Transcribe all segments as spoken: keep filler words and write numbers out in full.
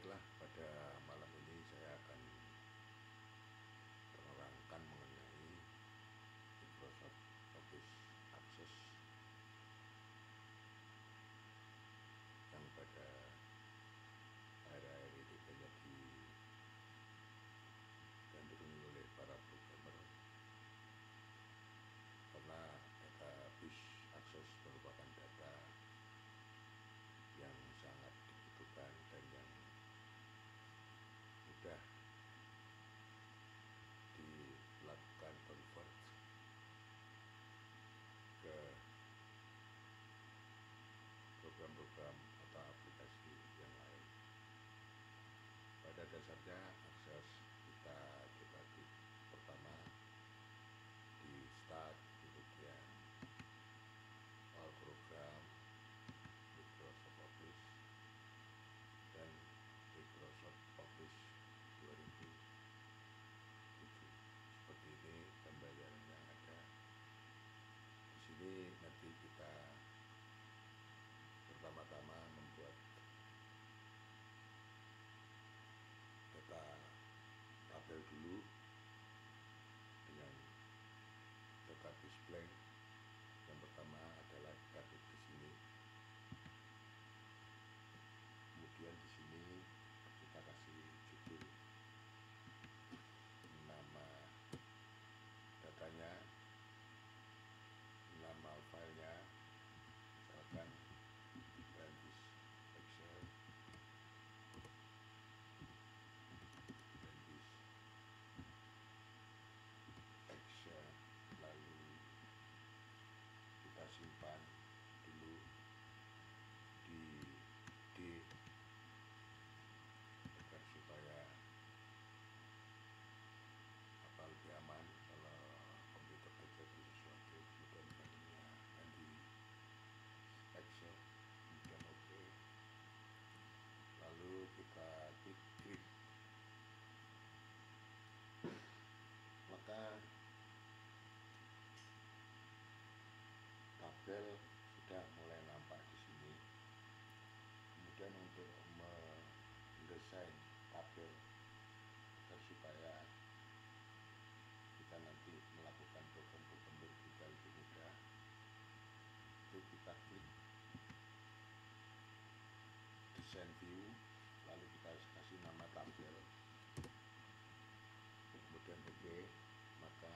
Baiklah, pada malam ini saya akan menerangkan mengenai Microsoft Office Access yang pada akhir-akhir ini banyak digandrungi oleh para programmer, karena database Access merupakan data yang sangat dibutuhkan dan yang mudah dilakukan convert ke program-program atau aplikasi yang lain. Pada dasarnya akses kita dibagi pertama di start, kemudian all program, Microsoft Office, dan Microsoft Office dua ribu tujuh. Seperti ini gambaran yang ada di sini. Nanti kita pertama-tama membuat data tabel dulu dengan database blank. Yang pertama adalah kita klik di sini, kemudian di sini kita kasih judul, nama datanya, nama filenya, misalkan Brandish Excel, Brandish Excel, lalu kita simpan dulu di D agar supaya apa lebih aman kalau komputer terjadi sesuatu. Kemudian filenya nanti Excel, kemudian OK, lalu kita klik klik maka tabel sudah mulai nampak di sini. Kemudian untuk mendesain tabel agar supaya kita nanti melakukan program-program berikutnya lebih mudah, itu kita klik desain view, lalu kita kasih nama tabel, kemudian OK, maka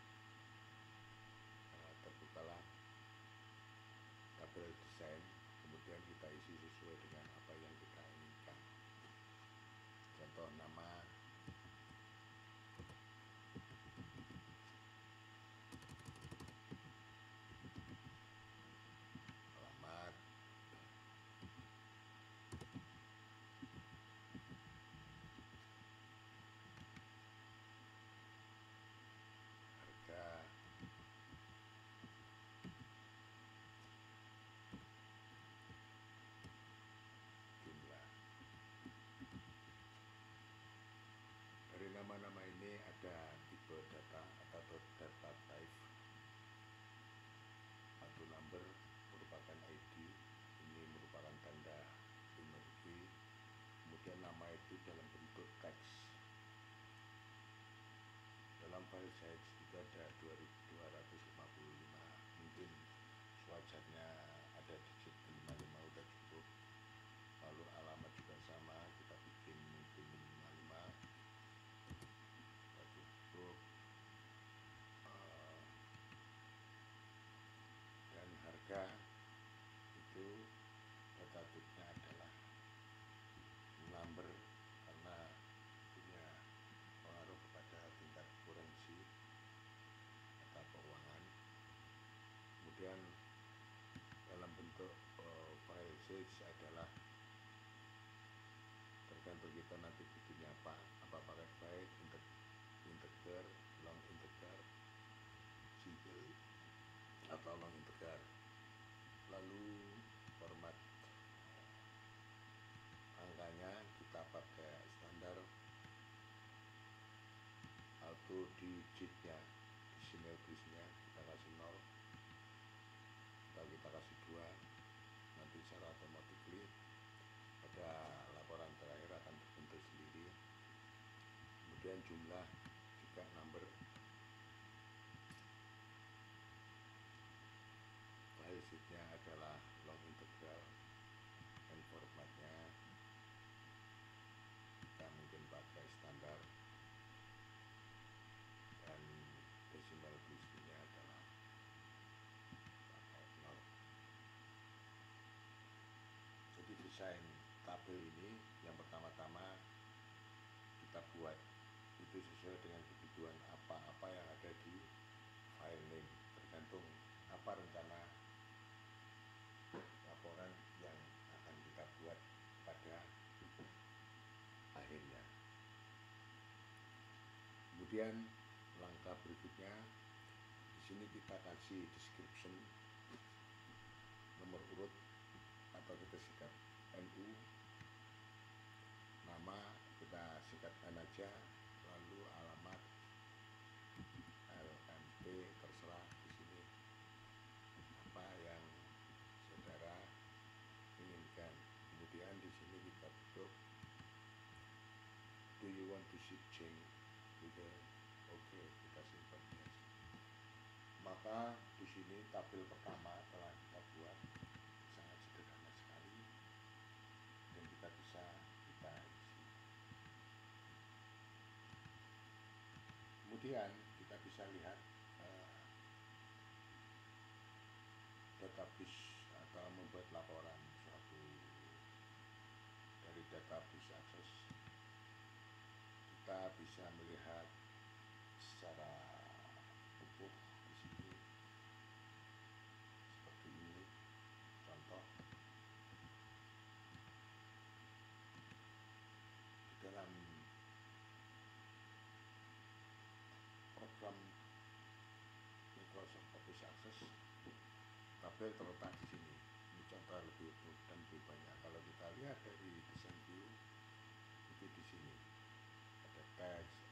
uh, terbukalah tabel desain. Kemudian kita isi sesuai dengan apa yang kita inginkan. Contoh nama, alamat, harga, jumlah. Dari nama-nama ini ada tipe data atau data type. Satu number merupakan I D, ini merupakan tanda primerki. Kemudian nama itu dalam bentuk teks. Dalam file size itu ada dua ribu dua ratus lima puluh lima, mungkin sewajarnya ada digit lima puluh lima udah cukup. Lalu alamat juga sama, kita bikin mungkin lima puluh lima udah cukup. Dan harga itu data type-nya adalah number, karena punya pengaruh kepada tingkat kurensi atau keuangan. Kemudian dalam bentuk uh, file size adalah tergantung kita nanti bikinnya apa, apa pakai byte, integer, long integer, single atau long integer. Lalu format angkanya kita pakai standar auto digitnya, decimal place-nya kita kasih nol atau kita kasih dua. Nanti secara otomatis pada laporan terakhir akan kemudian jumlah juga number, file sheetnya adalah long integral, dan formatnya kita mungkin pakai standar, dan decimal place-nya adalah pakai nol. Jadi desain tabel ini yang pertama-tama kita buat itu sesuai dengan kebutuhan apa-apa yang ada di file name, tergantung apa rencana laporan yang akan kita buat pada akhirnya. Kemudian langkah berikutnya, di sini kita kasih description, nomor urut atau kita sikat N U, nama kita sikat N aja, lalu alamat L M P terserah di sini apa yang saudara inginkan. Kemudian di sini kita tutup. Do you want to see change? Gitu. Oke, kita simpan. Yes. Maka di sini tabel pertama telah kita buat, sangat sederhana sekali, dan kita bisa kita isi. Kemudian kita bisa lihat uh, database atau membuat laporan suatu dari database akses. Kita bisa melihat secara utuh di sini seperti ini. Contoh, di dalam program Microsoft Office Access, tabel terletak di sini. Ini contoh lebih utuh dan lebih banyak. Kalau kita lihat dari desain view, itu di sini ada teks,